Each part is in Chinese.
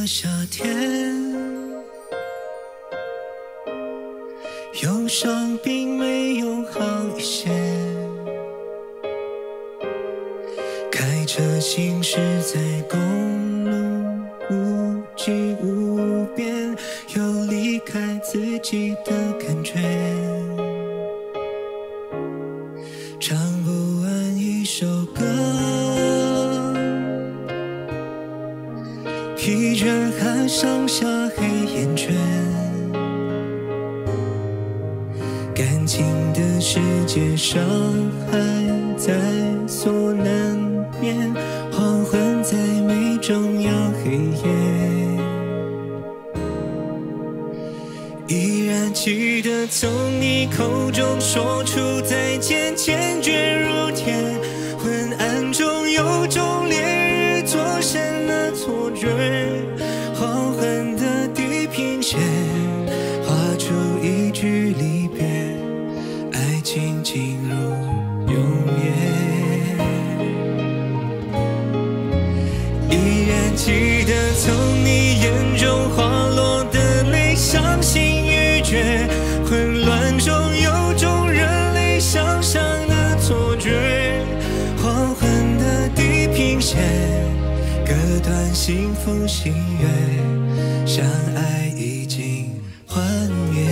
夏天，忧伤并没有好一些。开车行驶在公路，无际无边，有离开自己的感觉。唱不完一首歌，疲倦还剩下黑眼圈。感情的世界，伤害在所难免，黄昏在每终要黑夜。依然记得从你口中说出再见，坚决如铁。昏暗中有种烈日灼身的错觉，黄昏的地平线画出一句离别，爱情进入永夜。依然记得从你眼中滑落的泪，伤心欲绝，混乱中有种人类想象的错觉，黄昏的地平线割断幸福喜悦，相爱已经幻灭。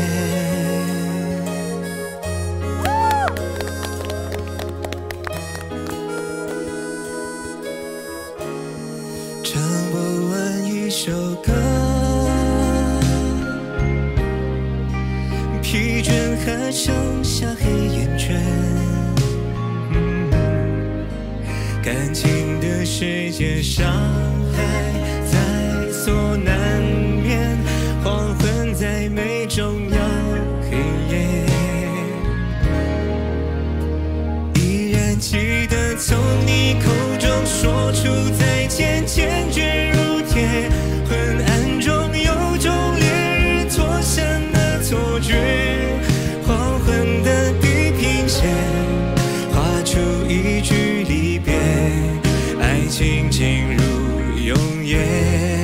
唱不完一首歌，疲倦还剩下黑眼圈。感情的世界，伤害在所难免，黄昏在每终要黑夜。依然记得从你口中说出再见，坚决如铁。昏暗中有种烈日灼身的错觉，黄昏的地平线画出一句离别，爱情进入永夜。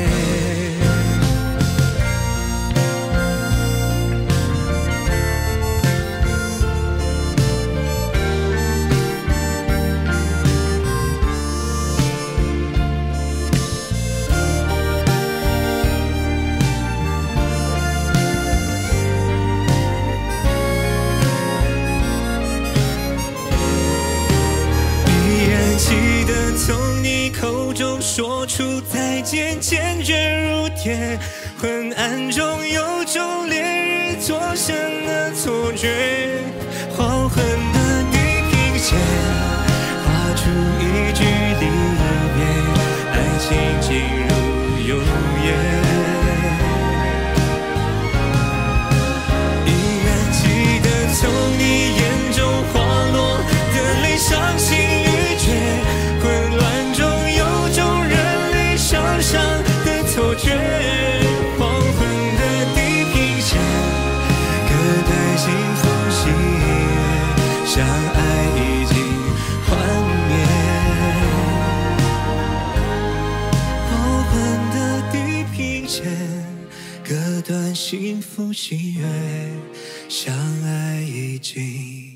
记得从你口中说出再见，坚决如铁。昏暗中有种烈日灼身的错觉，黄昏的地平线画出一句离别，爱情进入永夜。依然记得从你眼中滑落的泪，伤心欲绝，混乱中有种人类想象的错觉，黄昏的地平线割断幸福喜悦，相爱已经幻灭。黄昏的地平线割断幸福喜悦，相爱已经